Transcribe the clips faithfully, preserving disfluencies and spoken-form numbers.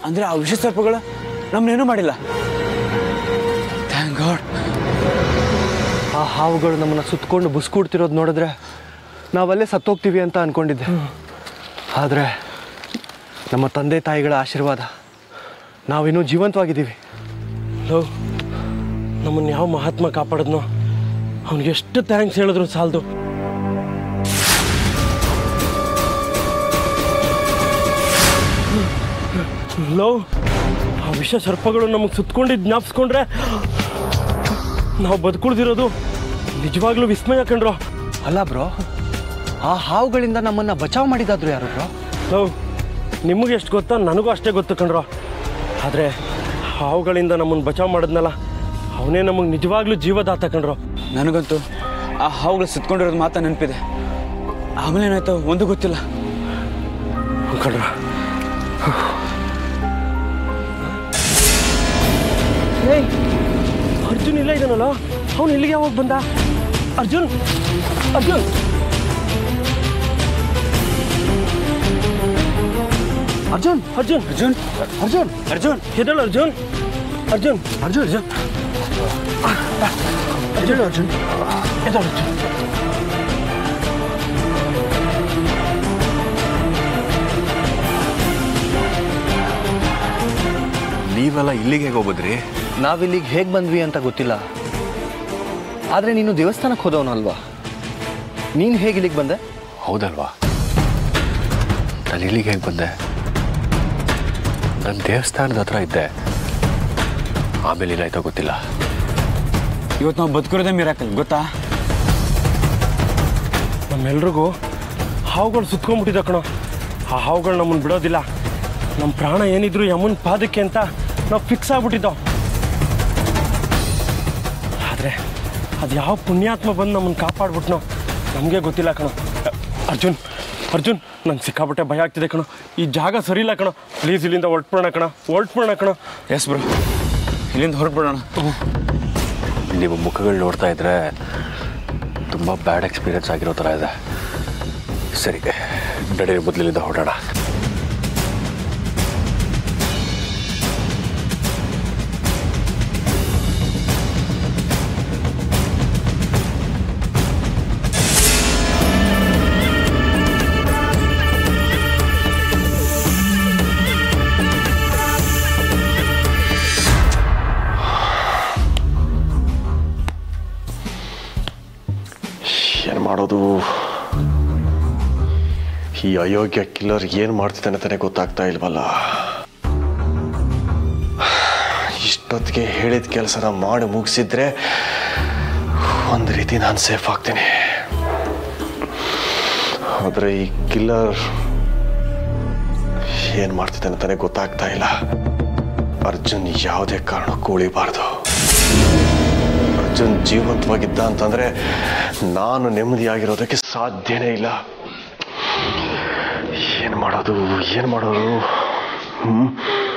ಅಂದ್ರೆ ಆ ವಿಷ ಸರ್ಪಗಳು ನಮ್ಮನ್ನೇನು ಮಾಡಿಲ್ಲ. Thank God. ಆ ಹಾವುಗಳು ನಮ್ಮನ್ನು ಸುತ್ತಕೊಂಡು ಬುಸ್ಕೂಡ್ತಿರೋದು ನೋಡಿದ್ರೆ ನಾವಲ್ಲೇ ಸತ್ತೋಗ್ತೀವಿ ಅಂತ ಅಂದ್ಕೊಂಡಿದ್ದೆ. ಆದರೆ ನಮ್ಮ ತಂದೆ ತಾಯಿಗಳ ಆಶೀರ್ವಾದ ನಾವಿನ್ನೂ ಜೀವಂತವಾಗಿದ್ದೀವಿ. ಲೋ, ನಮ್ಮನ್ನು ಯಾವ ಮಹಾತ್ಮ ಕಾಪಾಡಿದ್ನೋ ಅವನಿಗೆ ಎಷ್ಟು ಥ್ಯಾಂಕ್ಸ್ ಹೇಳಿದ್ರು ಸಾಲದು. ಲೋ, ಆ ವಿಷ ಸರ್ಪಗಳು ನಮಗೆ ಸುತ್ತಕೊಂಡಿದ್ದು ಜ್ಞಾಪಿಸ್ಕೊಂಡ್ರೆ ನಾವು ಬದುಕುಳಿದಿರೋದು ನಿಜವಾಗ್ಲೂ ವಿಸ್ಮಯ ಕಂಡ್ರೋ. ಅಲ್ಲ ಬ್ರೋ, ಆ ಹಾವುಗಳಿಂದ ನಮ್ಮನ್ನು ಬಚಾವ್ ಮಾಡಿದಾದ್ರು ಯಾರು ಬ್ರೋ? ಲೋ, ನಿಮಗೆ ಎಷ್ಟು ಗೊತ್ತಾ ನನಗೂ ಅಷ್ಟೇ ಗೊತ್ತು ಕಣ್ರೋ. ಆದರೆ ಹಾವುಗಳಿಂದ ನಮ್ಮನ್ನು ಬಚಾವ್ ಮಾಡಿದ್ನಲ್ಲ ಅವನೇ ನಮಗೆ ನಿಜವಾಗ್ಲೂ ಜೀವದಾತ ಕಣ್ರೋ. ನನಗಂತೂ ಆ ಹಾವುಗಳು ಸುತ್ತಕೊಂಡಿರೋದು ಮಾತ್ರ ನೆನಪಿದೆ. ಆಮೇಲೆ ಏನಾಯ್ತು ಒಂದು ಗೊತ್ತಿಲ್ಲ ಕಣ್ರ. ಅರ್ಜುನ್ ಇಲ್ಲ ಇದನ್ನಲ್ಲ, ಅವನು ಇಲ್ಲಿಗೆ ಯಾವಾಗ ಬಂದ? ಅರ್ಜುನ್ ಅರ್ಜುನ್ ಅರ್ಜುನ್ ಅರ್ಜುನ್ ಅರ್ಜುನ್ ಅರ್ಜುನ್ ಅರ್ಜುನ್ ಎದಳು ಅರ್ಜುನ್ ಅರ್ಜುನ್ ಅರ್ಜುನ್ ಅರ್ಜುನ್ ಅರ್ಜುನ್ ಅರ್ಜುನ್ ಎದಳು ಅರ್ಜುನ್. ನೀವೆಲ್ಲ ಇಲ್ಲಿಗೆ ಹೋಗ್ಬೋದ್ರಿ? ನಾವಿಲ್ಲಿಗೆ ಹೇಗೆ ಬಂದ್ವಿ ಅಂತ ಗೊತ್ತಿಲ್ಲ. ಆದರೆ ನೀನು ದೇವಸ್ಥಾನಕ್ಕೆ ಹೋದವನು ಅಲ್ವಾ? ನೀನು ಹೇಗೆ ಇಲ್ಲಿಗೆ ಬಂದೆ? ಹೌದಲ್ವಾ, ನಾನು ಇಲ್ಲಿಗೆ ಹೇಗೆ ಬಂದೆ? ನಾನು ದೇವಸ್ಥಾನದ ಹತ್ರ ಇದ್ದೆ, ಆಮೇಲೆ ಏನಾಯ್ತೋ ಗೊತ್ತಿಲ್ಲ. ಇವತ್ತು ನಾವು ಬದುಕಿರೋದೇ ಮಿರಾಕಲ್ ಗೊತ್ತಾ? ನಮ್ಮೆಲ್ರಿಗೂ ಹಾವುಗಳು ಸುತ್ಕೊಂಡ್ಬಿಟ್ಟಿದ್ದ ಕಣೋ. ಆ ಹಾವುಗಳು ನಮ್ಮನ್ನು ಬಿಡೋದಿಲ್ಲ. ನಮ್ಮ ಪ್ರಾಣ ಏನಿದ್ರು ಯಮನ್ ಪಾದಕ್ಕೆ ಅಂತ ನಾವು ಫಿಕ್ಸ್ ಆಗ್ಬಿಟ್ಟಿದ್ದೋ. ಆದರೆ ಅದು ಯಾವ ಪುಣ್ಯಾತ್ಮ ಬಂದು ನಮ್ಮನ್ನು ಕಾಪಾಡ್ಬಿಟ್ನೋ ನಮಗೆ ಗೊತ್ತಿಲ್ಲ ಕಣೋ. ಅರ್ಜುನ್ ಅರ್ಜುನ್ ನಂಗೆ ಸಿಕ್ಕಾಬಿಟ್ಟೆ ಭಯ ಆಗ್ತಿದೆ ಕಣೋ. ಈ ಜಾಗ ಸರಿ ಇಲ್ಲ ಕಣೋ. ಪ್ಲೀಸ್ ಇಲ್ಲಿಂದ ಹೊರಟ್ಬಿಡೋಣ ಕಣೋ, ಹೊರಟ್ಬಿಡೋಣ ಕಣೋ. ಎಸ್ ಬ್ರೋ, ಇಲ್ಲಿಂದ ಹೊರಟ್ಬಿಡೋಣ. ನಿಮ್ಮ ಮುಖಗಳು ನೋಡ್ತಾ ಇದ್ರೆ ತುಂಬ ಬ್ಯಾಡ್ ಎಕ್ಸ್ಪೀರಿಯನ್ಸ್ ಆಗಿರೋ ಥರ ಇದೆ. ಸರಿ, ನಡೀರಿ ಮೊದಲಿನಿಂದ ಹೊರಡೋಣ. ಏನು ಮಾಡೋದು? ಈ ಅಯೋಗ್ಯ ಕಿಲ್ಲರ್ ಏನು ಮಾಡ್ತಿದ್ದಾನೆ ಅಂತಾನೆ ಗೊತ್ತಾಗ್ತಾ ಇಲ್ವಲ್ಲ. ಇಷ್ಟೊತ್ತಿಗೆ ಹೇಳಿದ ಕೆಲಸನ ಮಾಡಿ ಮುಗಿಸಿದ್ರೆ ಒಂದು ರೀತಿ ನಾನು ಸೇಫ್ ಆಗ್ತೀನಿ. ಆದರೆ ಈ ಕಿಲ್ಲರ್ ಏನು ಮಾಡ್ತಿದ್ದಾನೆ ಅಂತಾನೆ ಗೊತ್ತಾಗ್ತಾ ಇಲ್ಲ. ಅರ್ಜುನ್ ಯಾವುದೇ ಕಾರಣಕ್ಕೂ ಉಳಿಬಾರ್ದು. ಅರ್ಜುನ್ ಜೀವಂತವಾಗಿದ್ದ ಅಂತಂದ್ರೆ ನಾನು ನೆಮ್ಮದಿಯಾಗಿರೋದಕ್ಕೆ ಸಾಧ್ಯನೇ ಇಲ್ಲ. ಏನು ಮಾಡೋದು ಏನು ಮಾಡೋದು? ಹ್ಮ್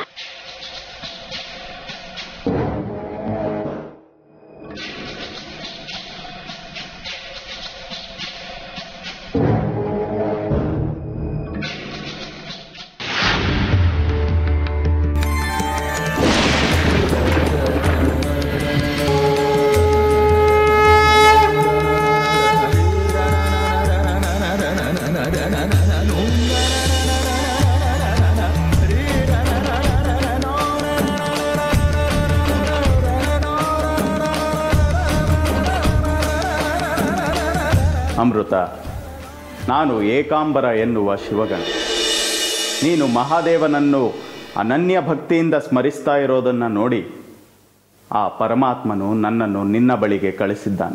ಅಮೃತ, ನಾನು ಏಕಾಂಬರ ಎನ್ನುವ ಶಿವಗಣ. ನೀನು ಮಹಾದೇವನನ್ನು ಅನನ್ಯ ಭಕ್ತಿಯಿಂದ ಸ್ಮರಿಸ್ತಾ ಇರೋದನ್ನು ನೋಡಿ ಆ ಪರಮಾತ್ಮನು ನನ್ನನ್ನು ನಿನ್ನ ಬಳಿಗೆ ಕಳಿಸಿದ್ದಾನೆ.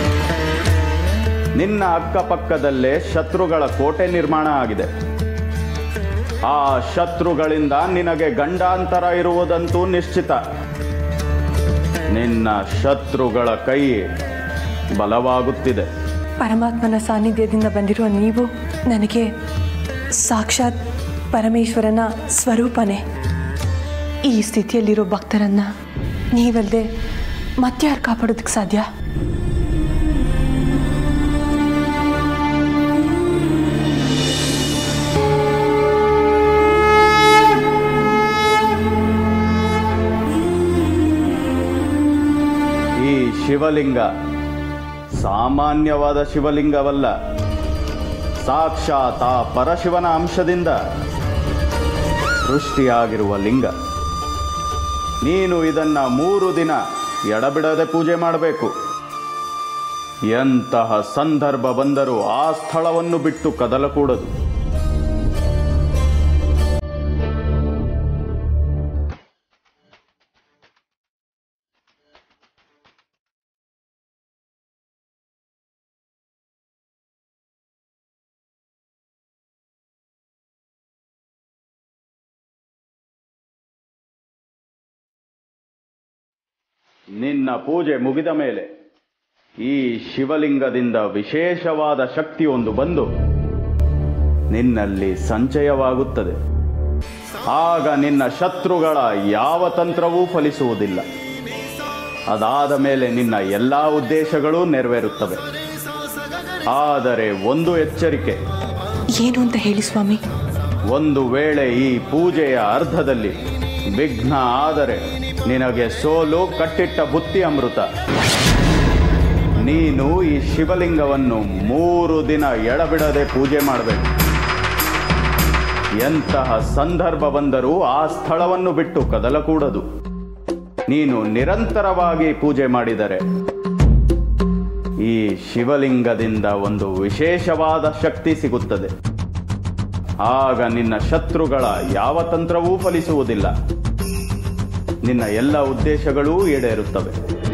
ನಿನ್ನ ಅಕ್ಕಪಕ್ಕದಲ್ಲೇ ಶತ್ರುಗಳ ಕೋಟೆ ನಿರ್ಮಾಣ ಆಗಿದೆ. ಆ ಶತ್ರುಗಳಿಂದ ನಿನಗೆ ಗಂಡಾಂತರ ಇರುವುದಂತೂ ನಿಶ್ಚಿತ. ನಿನ್ನ ಶತ್ರುಗಳ ಕೈ ಬಲವಾಗುತ್ತಿದೆ. ಪರಮಾತ್ಮನ ಸಾನ್ನಿಧ್ಯದಿಂದ ಬಂದಿರುವ ನೀವು ನನಗೆ ಸಾಕ್ಷಾತ್ ಪರಮೇಶ್ವರನ ಸ್ವರೂಪನೇ. ಈ ಸ್ಥಿತಿಯಲ್ಲಿರೋ ಭಕ್ತರನ್ನ ನೀವಲ್ಲದೆ ಮತ್ಯಾರು ಕಾಪಾಡೋದಕ್ಕೆ ಸಾಧ್ಯ? ಶಿವಲಿಂಗ ಸಾಮಾನ್ಯವಾದ ಶಿವಲಿಂಗವಲ್ಲ, ಸಾಕ್ಷಾತ್ ಆ ಪರಶಿವನ ಅಂಶದಿಂದ ಸೃಷ್ಟಿಯಾಗಿರುವ ಲಿಂಗ. ನೀನು ಇದನ್ನ ಮೂರು ದಿನ ಎಡಬಿಡದೆ ಪೂಜೆ ಮಾಡಬೇಕು. ಎಂತಹ ಸಂದರ್ಭ ಬಂದರೂ ಆ ಸ್ಥಳವನ್ನು ಬಿಟ್ಟು ಕದಲಕೂಡದು. ನಿನ್ನ ಪೂಜೆ ಮುಗಿದ ಮೇಲೆ ಈ ಶಿವಲಿಂಗದಿಂದ ವಿಶೇಷವಾದ ಶಕ್ತಿಯೊಂದು ಬಂದು ನಿನ್ನಲ್ಲಿ ಸಂಚಯವಾಗುತ್ತದೆ. ಆಗ ನಿನ್ನ ಶತ್ರುಗಳ ಯಾವ ತಂತ್ರವೂ ಫಲಿಸುವುದಿಲ್ಲ. ಅದಾದ ಮೇಲೆ ನಿನ್ನ ಎಲ್ಲ ಉದ್ದೇಶಗಳೂ ನೆರವೇರುತ್ತವೆ. ಆದರೆ ಒಂದು ಎಚ್ಚರಿಕೆ. ಏನು ಅಂತ ಹೇಳಿ ಸ್ವಾಮಿ. ಒಂದು ವೇಳೆ ಈ ಪೂಜೆಯ ಅರ್ಧದಲ್ಲಿ ವಿಘ್ನ ಆದರೆ ನಿನಗೆ ಸೋಲು ಕಟ್ಟಿಟ್ಟ ಬುತ್ತಿ ಅಮೃತ. ನೀನು ಈ ಶಿವಲಿಂಗವನ್ನು ಮೂರು ದಿನ ಎಡಬಿಡದೆ ಪೂಜೆ ಮಾಡಬೇಕು. ಎಂತಹ ಸಂದರ್ಭ ಬಂದರೂ ಆ ಸ್ಥಳವನ್ನು ಬಿಟ್ಟು ಕದಲಕೂಡದು. ನೀನು ನಿರಂತರವಾಗಿ ಪೂಜೆ ಮಾಡಿದರೆ ಈ ಶಿವಲಿಂಗದಿಂದ ಒಂದು ವಿಶೇಷವಾದ ಶಕ್ತಿ ಸಿಗುತ್ತದೆ. ಆಗ ನಿನ್ನ ಶತ್ರುಗಳ ಯಾವ ತಂತ್ರವೂ ಫಲಿಸುವುದಿಲ್ಲ. ನಿನ್ನ ಎಲ್ಲ ಉದ್ದೇಶಗಳೂ ಈಡೇರುತ್ತವೆ.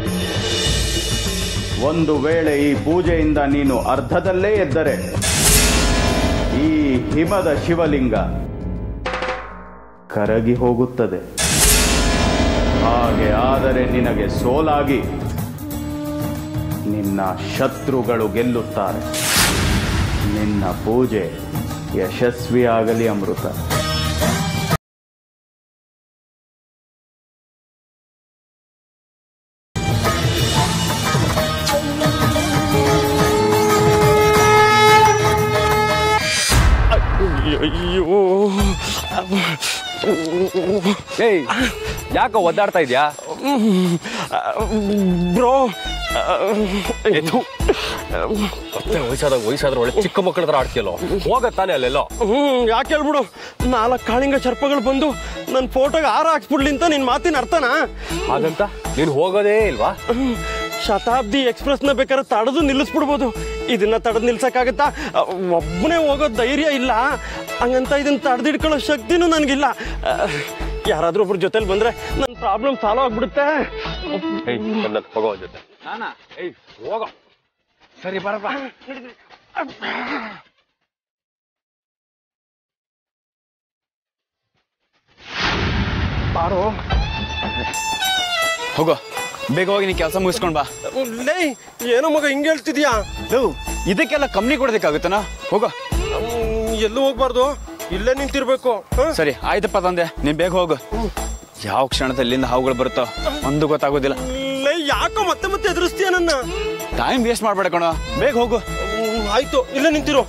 ಒಂದು ವೇಳೆ ಈ ಪೂಜೆಯಿಂದ ನೀನು ಅರ್ಧದಲ್ಲೇ ಎದ್ದರೆ ಈ ಹಿಮದ ಶಿವಲಿಂಗ ಕರಗಿ ಹೋಗುತ್ತದೆ. ಹಾಗೆ ಆದರೆ ನಿನಗೆ ಸೋಲಾಗಿ ನಿನ್ನ ಶತ್ರುಗಳು ಗೆಲ್ಲುತ್ತಾರೆ. ನಿನ್ನ ಪೂಜೆ ಯಶಸ್ವಿಯಾಗಲಿ ಅಮೃತ. ಅಯ್ಯೋ, ಏಯ್, ಯಾಕೋ ಒದ್ದಾಡ್ತಾ ಇದೆಯಾ ಬ್ರೋ? ವಯಸ್ಸಾದಾಗ ವಯಸ್ಸಾದ್ರೆ ಒಳ್ಳೆ ಚಿಕ್ಕ ಮಕ್ಕಳ ಹತ್ರ ಆಡ್ತೀಯಲ್ಲೋ, ಹೋಗತ್ತಾನೆ ಅಲ್ಲೆಲ್ಲೋ. ಹ್ಮ್ ಯಾಕೆ ಹೇಳ್ಬಿಡು, ನಾಲ್ಕು ಕಾಳಿಂಗ ಸರ್ಪಗಳು ಬಂದು ನನ್ನ ಫೋಟೋಗೆ ಹಾರ ಹಾಕ್ಸ್ಬಿಡ್ಲಿ ಅಂತ ನಿನ್ ಮಾತಿನ ಅರ್ಥನಾ? ಹಾಗಂತ ನೀನು ಹೋಗೋದೇ ಇಲ್ವಾ? ಶತಾಬ್ದಿ ಎಕ್ಸ್ಪ್ರೆಸ್ನ ಬೇಕಾದ್ರೆ ತಡೆದು ನಿಲ್ಲಿಸ್ಬಿಡ್ಬೋದು. ಇದನ್ನ ತಡೆದು ನಿಲ್ಸಕ್ಕಾಗತ್ತಾ? ಒಬ್ಬನೇ ಹೋಗೋ ಧೈರ್ಯ ಇಲ್ಲ. ಹಂಗಂತ ಇದನ್ನ ತಡೆದಿಡ್ಕೊಳ್ಳೋ ಶಕ್ತಿನೂ ನನಗಿಲ್ಲ. ಯಾರಾದ್ರೂ ಒಬ್ರ ಜೊತೆಲಿ ಬಂದ್ರೆ ನನ್ನ ಪ್ರಾಬ್ಲಮ್ ಸಾಲ್ವ್ ಆಗ್ಬಿಡುತ್ತೆ. ಹೋಗೋ ಜೊತೆ ಏಯ್ ಹೋಗೋ. ಸರಿ ಬರಪ್ಪ. ಬಾರೋ, ಹೋಗೋ, ಬೇಗ ಹೋಗಿ ನೀ ಕೆಲಸ ಮುಗಿಸ್ಕೊಂಡ್ ಬಾ. ಲೇ, ಏನೋ ಮಗ ಹಿಂಗೆ ಹೇಳ್ತಿದ್ಯಾ? ಇದಕ್ಕೆಲ್ಲ ಕಂಪ್ನಿ ಕೊಡೋದಕ್ಕಾಗುತ್ತನಾ? ಹೋಗೋ. ಎಲ್ಲೂ ಹೋಗ್ಬಾರ್ದು, ಇಲ್ಲೇ ನಿಂತಿರ್ಬೇಕು. ಸರಿ ಆಯ್ತಪ್ಪ ತಂದೆ, ನೀನ್ ಬೇಗ ಹೋಗು. ಯಾವ ಕ್ಷಣದಲ್ಲಿ ಇಲ್ಲಿಂದ ಹಾವುಗಳು ಬರುತ್ತೋ ಒಂದು ಗೊತ್ತಾಗೋದಿಲ್ಲ. ಲೇ, ಯಾಕೋ ಮತ್ತೆ ಮತ್ತೆ ಎದುರಿಸ್ತೀಯ ನನ್ನ? ಟೈಮ್ ವೇಸ್ಟ್ ಮಾಡ್ಬೇಡ ಕಣೋ, ಬೇಗ ಹೋಗು. ಆಯ್ತು, ಇಲ್ಲೇ ನಿಂತಿರೋ.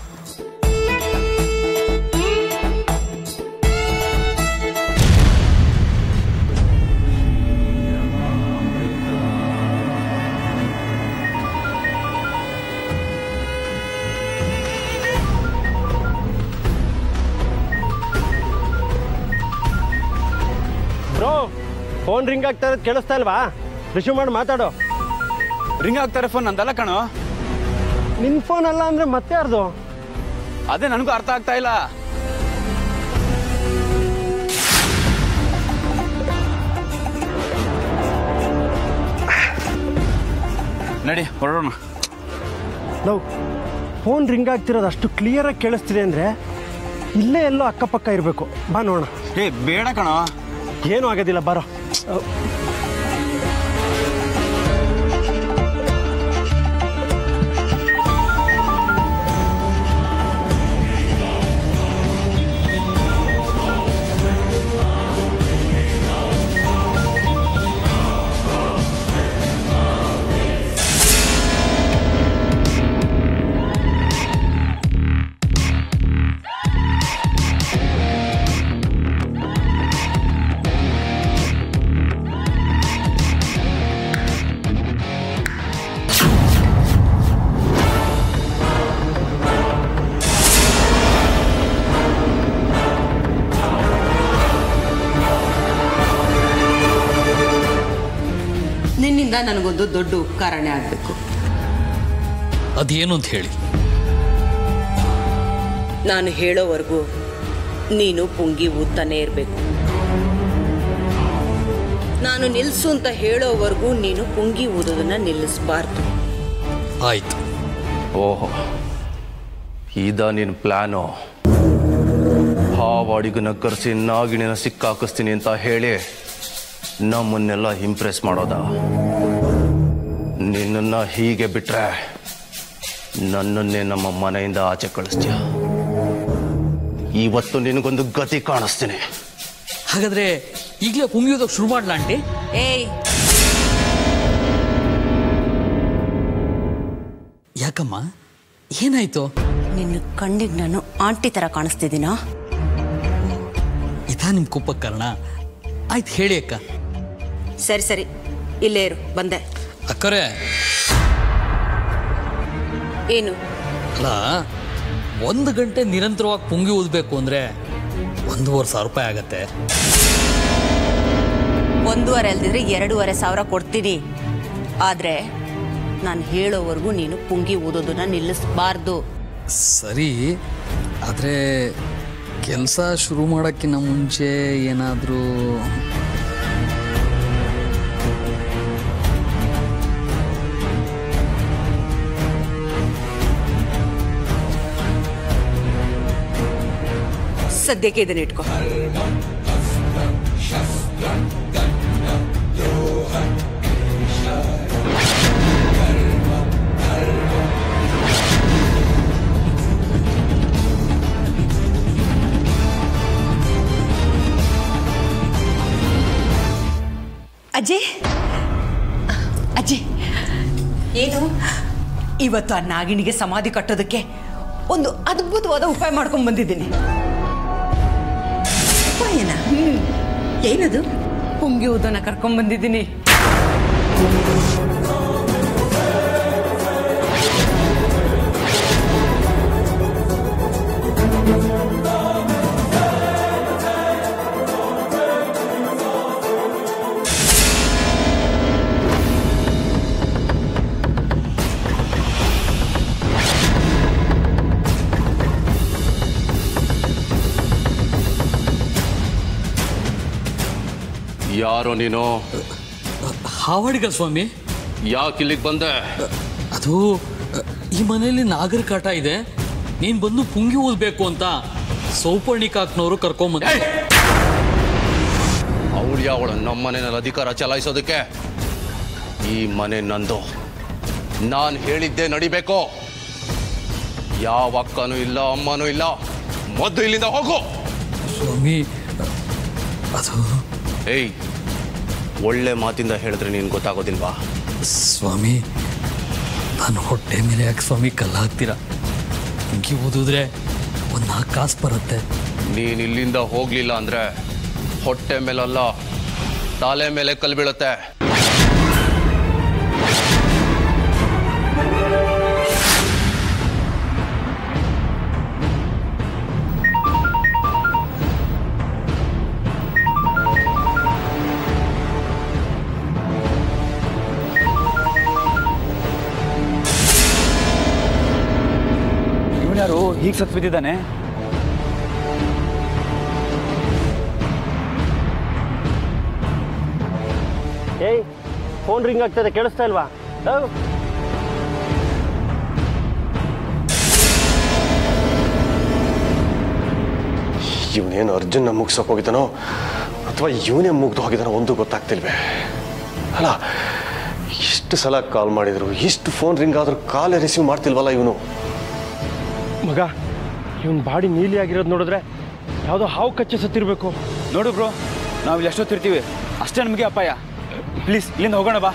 ಬ್ರೋ, ಫೋನ್ ರಿಂಗ್ ಆಗ್ತಾ ಇರೋದು ಕೇಳಿಸ್ತಾ ಇಲ್ವಾ? ರಿಸೀವ್ ಮಾಡಿ ಮಾತಾಡೋ. ರಿಂಗ್ ಆಗ್ತಾರೆ ಫೋನ್, ನಂದಲ್ಲ ಕಣೋ. ನಿನ್ ಫೋನ್ ಅಲ್ಲ ಅಂದ್ರೆ ಮತ್ತೆ ಯಾರ್ದು? ಅದೇ ನನಗೂ ಅರ್ಥ ಆಗ್ತಾ ಇಲ್ಲ. ನಡಿ ಹೊರಡೋಣ. ನಾವು ಫೋನ್ ರಿಂಗ್ ಆಗ್ತಿರೋದು ಅಷ್ಟು ಕ್ಲಿಯರಾಗಿ ಕೇಳಿಸ್ತಿದೆ ಅಂದರೆ ಇಲ್ಲೇ ಎಲ್ಲೋ ಅಕ್ಕಪಕ್ಕ ಇರಬೇಕು. ಬಾ ನೋಡೋಣ. ಏ ಬೇಡ ಕಣೋ. ಏನೂ ಆಗೋದಿಲ್ಲ, ಬಾರೋ. ನಿನ್ನಿಂದ ನನಗೊಂದು ದೊಡ್ಡ ಉಪಕಾರನೇ ಆಗಬೇಕು. ಅದೇನು ಅಂತ ಹೇಳಿ. ನಾನು ಹೇಳೋವರೆಗೂ ನೀನು ಪುಂಗಿ ಊದ್ತಾನೆ ಇರಬೇಕು. ನಾನು ನಿಲ್ಲಿಸು ಅಂತ ಹೇಳೋವರೆಗೂ ನೀನು ಪುಂಗಿ ಊದೋದನ್ನ ನಿಲ್ಲಿಸಬಾರ್ದು. ಆಯ್ತು. ಓಹೋ, ಇದ ನಿನ್ನ ಪ್ಲ್ಯಾನು? ಹಾವಾಡಿಗನ ಕರೆಸಿ ನಾಗಿಣಿನ ಸಿಕ್ಕಾಕಿಸ್ತೀನಿ ಅಂತ ಹೇಳಿ ನಮ್ಮನ್ನೆಲ್ಲ ಇಂಪ್ರೆಸ್ ಮಾಡೋದ? ನಿನ್ನನ್ನು ಹೀಗೆ ಬಿಟ್ರೆ ನನ್ನನ್ನೇ ನಮ್ಮ ಮನೆಯಿಂದ ಆಚೆ ಕಳಿಸ್ತೀಯ. ಇವತ್ತು ನಿನಗೊಂದು ಗತಿ ಕಾಣಿಸ್ತೀನಿ. ಹಾಗಾದ್ರೆ ಈಗಲೇ ಪುಂಗಿಯೋದಕ್ಕೆ ಶುರು ಮಾಡ್ಲಾ ಆಂಟಿ? ಏಯ್, ಯಾಕಮ್ಮ, ಏನಾಯ್ತು? ನಿನ್ನ ಕಣ್ಣಿಗೆ ನಾನು ಆಂಟಿ ತರ ಕಾಣಿಸ್ತಿದ್ದೀನಾ? ಇದಾ ನಿಮ್ ಕೋಪಕ್ಕೆ ಕಾರಣ? ಆಯ್ತು ಹೇಳಿ ಅಕ್ಕ. ಸರಿ ಸರಿ, ಇಲ್ಲೇ ಇರು, ಬಂದೆ. ಅಕ್ಕರೆ ಏನು? ಅಲ್ಲ, ಒಂದು ಗಂಟೆ ನಿರಂತರವಾಗಿ ಪುಂಗಿ ಊದಬೇಕು ಅಂದ್ರೆ ಒಂದೂವರೆ ಸಾವಿರ ರೂಪಾಯಿ ಆಗತ್ತೆ. ಒಂದೂವರೆ ಅಲ್ದಿದ್ರೆ ಎರಡೂವರೆ ಸಾವಿರ ಕೊಡ್ತೀನಿ. ಆದ್ರೆ ನಾನು ಹೇಳೋವರೆಗೂ ನೀನು ಪುಂಗಿ ಊದೋದನ್ನ ನಿಲ್ಲಿಸಬಾರ್ದು. ಸರಿ, ಆದರೆ ಕೆಲಸ ಶುರು ಮಾಡೋಕ್ಕಿಂತ ಮುಂಚೆ ಏನಾದರೂ ಸದ್ಯಕ್ಕೆ ಇದನ್ನ ಇಟ್ಕೋ. ಅಜ್ಜಿ, ಅಜ್ಜಿ, ಏನು ಇವತ್ತು ಆ ನಾಗಿಣಿಗೆ ಸಮಾಧಿ ಕಟ್ಟೋದಕ್ಕೆ ಒಂದು ಅದ್ಭುತವಾದ ಉಪಾಯ ಮಾಡ್ಕೊಂಡು ಬಂದಿದ್ದೀನಿ. ಉಪಾಯನ? ಹ್ಮ್, ಏನದು? ಪುಂಗಿ ಊದನ ಕರ್ಕೊಂಡ್ ಬಂದಿದ್ದೀನಿ. ಯಾರೋ ನೀನು? ಹಾವಾಡಿಗ ಸ್ವಾಮಿ. ಯಾಕೆ ಇಲ್ಲಿಗೆ ಬಂದೆ? ಅದು ಈ ಮನೆಯಲ್ಲಿ ನಾಗರ ಕಾಟ ಇದೆ, ನೀನ್ ಬಂದು ಪುಂಗಿ ಊದಬೇಕು ಅಂತ ಸೌಪರ್ಣಿಕಾಕ್ನವರು ಕರ್ಕೊಂಬಂದ. ಅವ್ರು ಯಾವಳು ನಮ್ಮ ಮನೆಯಲ್ಲಿ ಅಧಿಕಾರ ಚಲಾಯಿಸೋದಕ್ಕೆ? ಈ ಮನೆ ನಂದು, ನಾನು ಹೇಳಿದ್ದೆ ನಡಿಬೇಕು. ಯಾವ ಅಕ್ಕನೂ ಇಲ್ಲ, ಅಮ್ಮನೂ ಇಲ್ಲ. ಮೊದಲು ಇಲ್ಲಿಂದ ಹೋಗು. ಸ್ವಾಮಿ, ಅದು ಏಯ್, ಒಳ್ಳೆ ಮಾತಿಂದ ಹೇಳಿದ್ರೆ ನೀನು ಗೊತ್ತಾಗೋದಿಲ್ವಾ? ಸ್ವಾಮಿ, ನಾನು ಹೊಟ್ಟೆ ಮೇಲೆ ಯಾಕೆ ಸ್ವಾಮಿ ಕಲ್ಲು ಹಾಕ್ತೀರಾ? ಪುಂಗಿ ಊದಿದ್ರೆ ಒಂದು ನಾಲ್ಕು ಕಾಸು ಬರುತ್ತೆ. ನೀನು ಇಲ್ಲಿಂದ ಹೋಗ್ಲಿಲ್ಲ ಅಂದ್ರೆ ಹೊಟ್ಟೆ ಮೇಲಲ್ಲ, ತಲೆ ಮೇಲೆ ಕಲ್ಲು ಬೀಳುತ್ತೆ. ಯಾರು ಹೀಗೆ ಸತ್ ಬಿದ್ದಿದ್ದಾನೆ? ಏಯ್, ಫೋನ್ ರಿಂಗ್ ಆಗ್ತದೆ, ಕೇಳಿಸ್ತಾ ಇಲ್ವಾ? ಇವನೇನು ಅರ್ಜುನ್ನ ಮುಗಿಸೋಕೆ ಹೋಗಿದ್ದಾನೋ ಅಥವಾ ಇವನೇ ಮುಗ್ದು ಹೋಗಿದ್ದಾನೋ ಒಂದು ಗೊತ್ತಾಗ್ತಿಲ್ವೇ. ಅಲ್ಲ, ಇಷ್ಟು ಸಲ ಕಾಲ್ ಮಾಡಿದ್ರು, ಇಷ್ಟು ಫೋನ್ ರಿಂಗ್ ಆದ್ರೂ ಕಾಲೇ ರಿಸೀವ್ ಮಾಡ್ತಿಲ್ವಲ್ಲ ಇವನು. ಮಗ, ಇವನ್ ಬಾಡಿ ನೀಲಿ ಆಗಿರೋದು ನೋಡಿದ್ರೆ ಯಾವುದೋ ಹಾವು ಕಚ್ಚಿ ಸತ್ತಿರ್ಬೇಕು. ನೋಡು ಬ್ರೋ, ನಾವು ಇಲ್ಲಿ ಎಷ್ಟೊತ್ತಿರ್ತೀವಿ ಅಷ್ಟೇ ನಮಗೆ ಅಪಾಯ. ಪ್ಲೀಸ್ ಇಲ್ಲಿಂದ ಹೋಗೋಣ ಬಾ.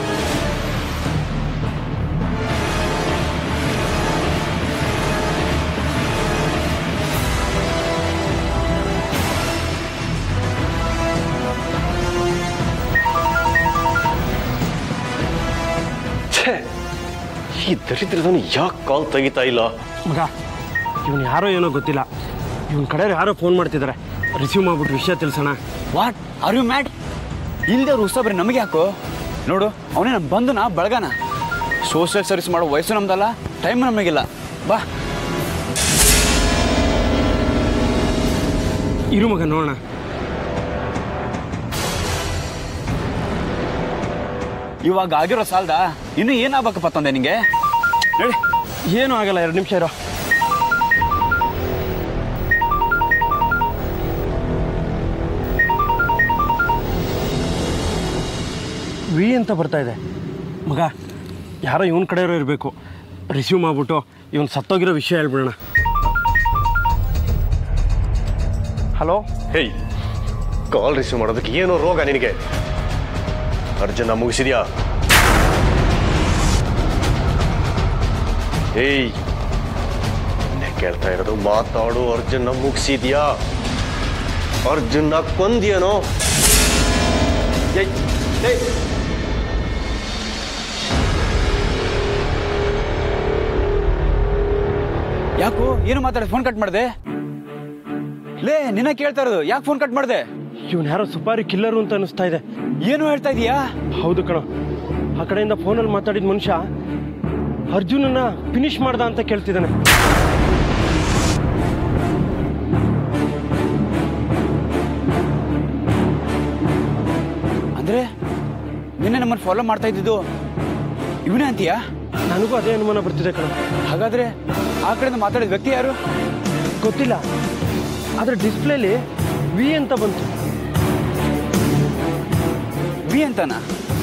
ಈ ದರಿದ್ರದವನು ಯಾಕೆ ಕಾಲ್ ತೆಗಿತಾ ಇಲ್ಲ? ಮಗ, ಇವನು ಯಾರೋ ಏನೋ ಗೊತ್ತಿಲ್ಲ, ಇವನ್ ಕಡೆ ಯಾರೋ ಫೋನ್ ಮಾಡ್ತಿದ್ದಾರೆ. ರಿಸೀವ್ ಮಾಡ್ಬಿಟ್ಟು ವಿಷಯ ತಿಳಿಸೋಣ. What are you mad? ಇಲ್ದವ್ರು ಹೊಸಬ್ರೆ ನಮಗೆ ಯಾಕೋ? ನೋಡು ಅವನೇ ನಮ್ಮ ಬಂಧುನ ಬಳಗನ. ಸೋಷಿಯಲ್ ಸರ್ವಿಸ್ ಮಾಡೋ ವಯಸ್ಸು ನಮ್ದಲ್ಲ, ಟೈಮ್ ನಮಗಿಲ್ಲ. ಬಾ ಇರು ಮಗ ನೋಡೋಣ. ಇವಾಗ ಆಗಿರೋ ಸಾಲದ ಇನ್ನು ಏನಾಗಬೇಕಪ್ಪ ತಂದೆ ನಿಂಗೆ? ಹೇಳಿ. ಏನೂ ಆಗಲ್ಲ, ಎರಡು ನಿಮಿಷ ಇರೋ. ವಿ ಅಂತ ಬರ್ತಾ ಇದೆ ಮಗ. ಯಾರೋ ಇವನ ಕಡೆಯವರು ಇರಬೇಕು. ರಿಸೀವ್ ಮಾಡ್ಬಿಟ್ಟು ಇವನು ಸತ್ತೋಗಿರೋ ವಿಷಯ ಹೇಳ್ಬಿಡೋಣ. ಹಲೋ. ಹೇಯ್, ಕಾಲ್ ರಿಸೀವ್ ಮಾಡೋದಕ್ಕೆ ಏನೋ ರೋಗ ನಿನಗೆ? ಅರ್ಜುನ ಮುಗಿಸಿದ್ಯಾ? ಏಯ್, ಕೇಳ್ತಾ ಇರೋದು ಮಾತಾಡು. ಅರ್ಜುನ ಮುಗಿಸಿದ್ಯಾ? ಅರ್ಜುನ ಕೊಂದ್ಯೇನೋ? ಯಾಕೋ ಏನು ಮಾತಾಡ? ಫೋನ್ ಕಟ್ ಮಾಡಿದೆ. ಲೇ, ನಿನ್ನ ಕೇಳ್ತಾ ಇರೋದು, ಯಾಕೆ ಫೋನ್ ಕಟ್ ಮಾಡಿದೆ? ಇವನು ಯಾರೋ ಸುಪಾರಿ ಕಿಲ್ಲರು ಅಂತ ಅನಿಸ್ತಾ ಇದೆ. ಏನು ಹೇಳ್ತಾ ಇದೀಯಾ? ಹೌದು ಕಣ. ಆ ಕಡೆಯಿಂದ ಫೋನಲ್ಲಿ ಮಾತಾಡಿದ ಮನುಷ್ಯ ಅರ್ಜುನನ್ನ ಫಿನಿಶ್ ಮಾಡ್ದ ಅಂತ ಕೇಳ್ತಿದ್ದಾನೆ. ಅಂದ್ರೆ ನಿನ್ನೆ ನಮ್ಮನ್ನು ಫಾಲೋ ಮಾಡ್ತಾ ಇದ್ದಿದ್ದು ಇವನೇ ಅಂತೀಯಾ? ನನಗೂ ಅದೇ ಅನುಮಾನ ಬರ್ತಿದೆ ಕಣ. ಹಾಗಾದ್ರೆ ಆ ಕಡೆಯಿಂದ ಮಾತಾಡಿದ ವ್ಯಕ್ತಿ ಯಾರು? ಗೊತ್ತಿಲ್ಲ, ಆದ್ರೆ ಡಿಸ್ಪ್ಲೇಲಿ ವಿ ಅಂತ ಬಂತು. ವಿ ಅಂತನಾ?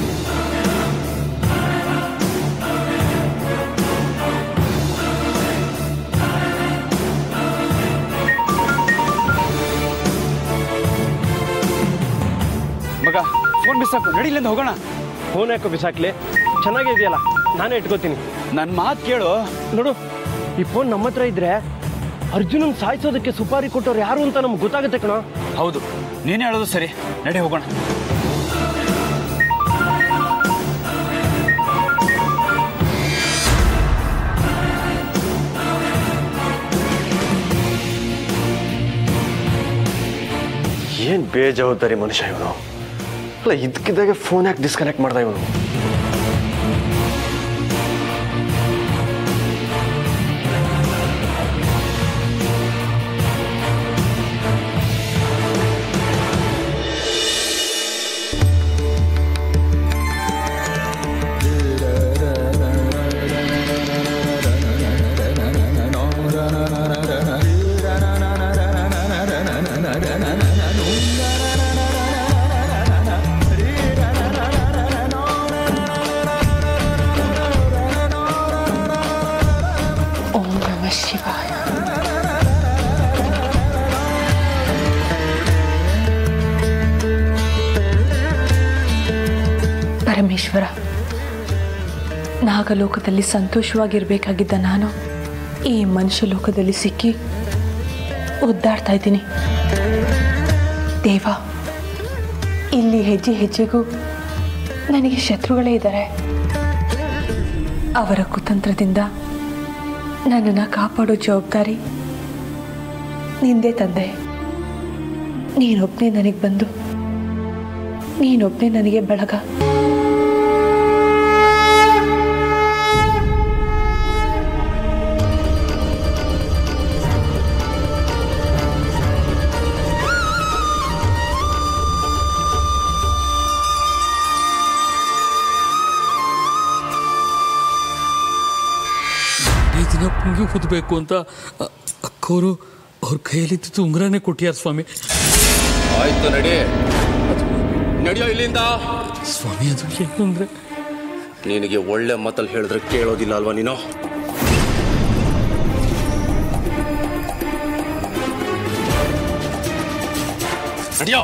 ಮಗ ಫೋನ್ ಬಿಸಾಕು, ನಡಿ ಇಲ್ಲಿಂದ ಹೋಗೋಣ. ಫೋನ್ ಯಾಕೋ ಬಿಸಾಕ್ಲಿ? ಚೆನ್ನಾಗೇ ಇದೆಯಲ್ಲ, ನಾನೇ ಇಟ್ಕೋತೀನಿ. ನನ್ನ ಮಾತು ಕೇಳು. ನೋಡು, ಈ ಫೋನ್ ನಮ್ಮ ಹತ್ರ ಇದ್ರೆ ಅರ್ಜುನನ್ ಸಾಯಿಸೋದಕ್ಕೆ ಸುಪಾರಿ ಕೊಟ್ಟವ್ರು ಯಾರು ಅಂತ ನಮ್ಗೆ ಗೊತ್ತಾಗುತ್ತೆ ಕಣ. ಹೌದು, ನೀನೇ ಹೇಳೋದು ಸರಿ. ನಡಿ ಹೋಗೋಣ. ಏನ್ ಬೇಜವಾಬ್ದಾರಿ ಮನುಷ್ಯ ಇವನು. ಅಲ್ಲ, ಇದಕ್ಕಿದ್ದಾಗೆ ಫೋನ್ ಯಾಕೆ ಡಿಸ್ಕನೆಕ್ಟ್ ಮಾಡ್ದ ಇವನು? ಪರಮೇಶ್ವರ, ನಾಗಲೋಕದಲ್ಲಿ ಸಂತೋಷವಾಗಿರ್ಬೇಕಾಗಿದ್ದ ನಾನು ಈ ಮನುಷ್ಯ ಲೋಕದಲ್ಲಿ ಸಿಕ್ಕಿ ಒದ್ದಾಡ್ತಾ ಇದ್ದೀನಿ. ದೇವ, ಇಲ್ಲಿ ಹೆಜ್ಜೆ ಹೆಜ್ಜೆಗೂ ನನಗೆ ಶತ್ರುಗಳೇ ಇದ್ದಾರೆ. ಅವರ ಕುತಂತ್ರದಿಂದ ನನ್ನನ್ನು ಕಾಪಾಡೋ ಜವಾಬ್ದಾರಿ ನಿಂದೇ ತಂದೆ. ನೀನೊಬ್ಬನೇ ನನಗೆ ಬಂದು, ನೀನೊಬ್ಬನೇ ನನಗೆ ಬೆಳಗ. ದಿನ ಪುಂಗಿ ಓದಬೇಕು ಅಂತ ಅಕ್ಕವರು ಅವ್ರ ಕೈಯಲ್ಲಿದ್ದು ಉಂಗ್ರನೇ ಕೊಟ್ಟಿಯಾರ ಸ್ವಾಮಿ. ಆಯ್ತು, ನಡಿ ನಡಿಯೋ ಇಲ್ಲಿಂದ. ಸ್ವಾಮಿ, ಅದು ಏನು ಅಂದ್ರೆ ನಿನಗೆ ಒಳ್ಳೆ ಮಾತಲ್ಲಿ ಹೇಳಿದ್ರೆ ಕೇಳೋದಿಲ್ಲ ಅಲ್ವಾ ನೀನು? ನಡಿಯೋ.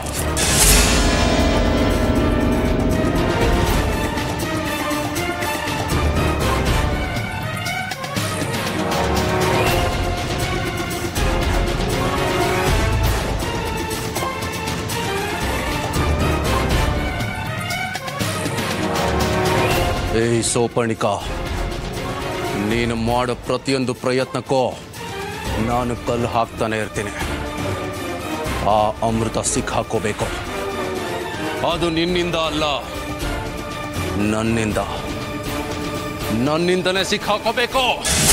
ಏಯ್ ಸೋಪರ್ಣಿಕಾ, ನೀನು ಮಾಡೋ ಪ್ರತಿಯೊಂದು ಪ್ರಯತ್ನಕ್ಕೂ ನಾನು ಕಲ್ಲು ಹಾಕ್ತಾನೆ ಇರ್ತೀನಿ. ಆ ಅಮೃತ ಸಿಕ್ಕಾಕೋಬೇಕು. ಅದು ನಿನ್ನಿಂದ ಅಲ್ಲ, ನನ್ನಿಂದ ನನ್ನಿಂದನೇ ಸಿಕ್ಕಾಕೋಬೇಕು.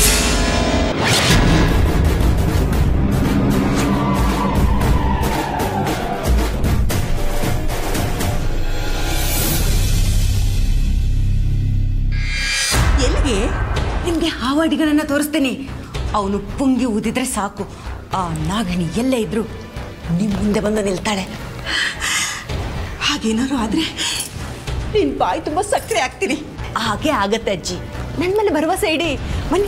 ಎಲ್ಲಿಗೆ? ನಿಮ್ಗೆ ಹಾವಾಡಿಗನನ್ನ ತೋರಿಸ್ತೀನಿ. ಅವನು ಪುಂಗಿ ಊದಿದ್ರೆ ಸಾಕು, ಆ ನಾಗಿಣಿ ಎಲ್ಲೇ ಇದ್ರು ನಿಮ್ ಮುಂದೆ ಬಂದು ನಿಲ್ತಾಳೆ. ಹಾಗೇನಾದ್ರು ಆದ್ರೆ ನಿನ್ ಬಾಯಿ ತುಂಬಾ ಸಕ್ಕರೆ ಆಗ್ತೀನಿ. ಹಾಗೆ ಆಗತ್ತೆ ಅಜ್ಜಿ, ನನ್ ಮೇಲೆ ಭರವಸೆ ಇಡಿ. ಬನ್ನಿ.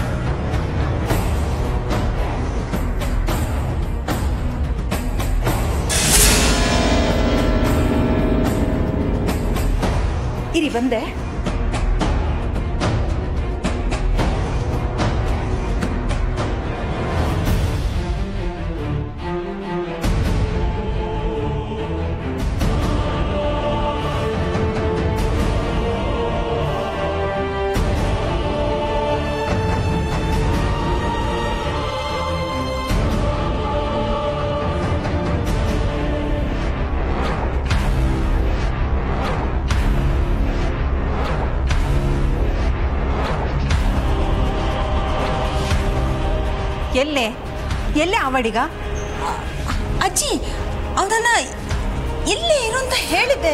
ಇರಿ ಬಂದೆ. ಎಲ್ಲೇ ಎಲ್ಲೇ ಆವಾಡಿಗ? ಅಜ್ಜಿ, ಅವನನ್ನ ಎಲ್ಲೇ ಇರು ಅಂತ ಹೇಳಿದ್ದೆ.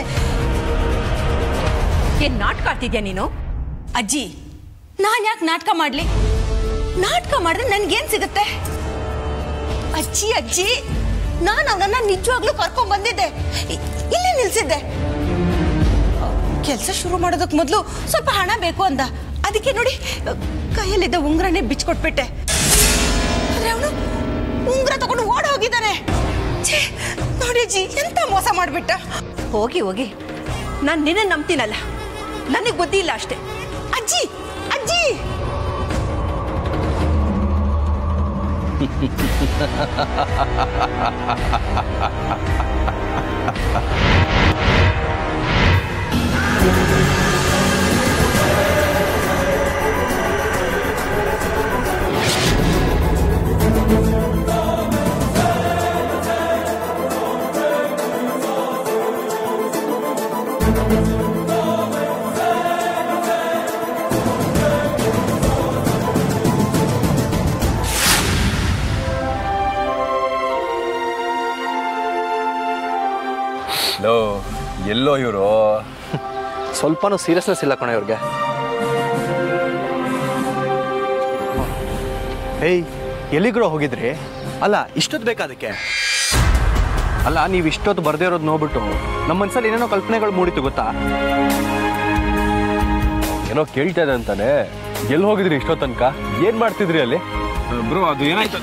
ಏನ್ ನಾಟಕ ಆಡ್ತಿದ್ಯಾ ನೀನು? ಅಜ್ಜಿ, ನಾನ್ ಯಾಕೆ ನಾಟಕ ಮಾಡ್ಲಿ? ನಾಟಕ ಮಾಡಿದ್ರೆ ನನ್ಗೇನ್ ಸಿಗುತ್ತೆ? ಅಜ್ಜಿ ಅಜ್ಜಿ ನಾನು ಅವನನ್ನ ನಿಜವಾಗ್ಲೂ ಕರ್ಕೊಂಡ್ ಬಂದಿದ್ದೆ, ಇಲ್ಲೇ ನಿಲ್ಸಿದ್ದೆ. ಕೆಲಸ ಶುರು ಮಾಡೋದಕ್ಕೆ ಮೊದಲು ಸ್ವಲ್ಪ ಹಣ ಬೇಕು ಅಂದ, ಅದಕ್ಕೆ ನೋಡಿ ಕೈಯಲ್ಲಿದ್ದ ಉಂಗ್ರನೇ ಬಿಚ್ಕೊಟ್ಬಿಟ್ಟೆ. ಅವನು ಉಂಗ್ರ ತಗೊಂಡು ಓಡ ಹೋಗಿದ್ದಾನೆ. ನೋಡಿ ಅಜ್ಜಿ, ಎಂತ ಮೋಸ ಮಾಡ್ಬಿಟ್ಟ. ಹೋಗಿ ಹೋಗಿ, ನಾನು ನಿನ್ನ ನಂಬ್ತೀನಲ್ಲ, ನನಗೆ ಬುದ್ಧಿ ಇಲ್ಲ ಅಷ್ಟೇ. ಅಜ್ಜಿ ಅಜ್ಜಿ ಎಲ್ಲೋ ಇವರು ಸ್ವಲ್ಪನೂ ಸೀರಿಯಸ್ನೆಸ್ ಇಲ್ಲ ಕಣ ಇವ್ರಿಗೆ. ಏಯ್, ಎಲ್ಲಿಗ್ರೋ ಹೋಗಿದ್ರಿ? ಅಲ್ಲ, ಇಷ್ಟೊತ್ತು ಬೇಕಾದಕ್ಕೆ? ಅಲ್ಲ, ನೀವು ಇಷ್ಟೊತ್ತು ಬರ್ದೇ ಇರೋದು ನೋಡ್ಬಿಟ್ಟು ನಮ್ಮ ಮನ್ಸಲ್ಲಿ ಏನೇನೋ ಕಲ್ಪನೆಗಳು ಮೂಡಿತು ಗೊತ್ತಾ? ಏನೋ ಕೇಳ್ತಾ ಇದೆ ಅಂತಾನೆ. ಎಲ್ಲಿ ಹೋಗಿದ್ರಿ ಇಷ್ಟೋ ತನಕ? ಏನ್ ಮಾಡ್ತಿದ್ರಿ ಅಲ್ಲಿ? ಬ್ರೋ, ಅದು ಏನಾಯ್ತು?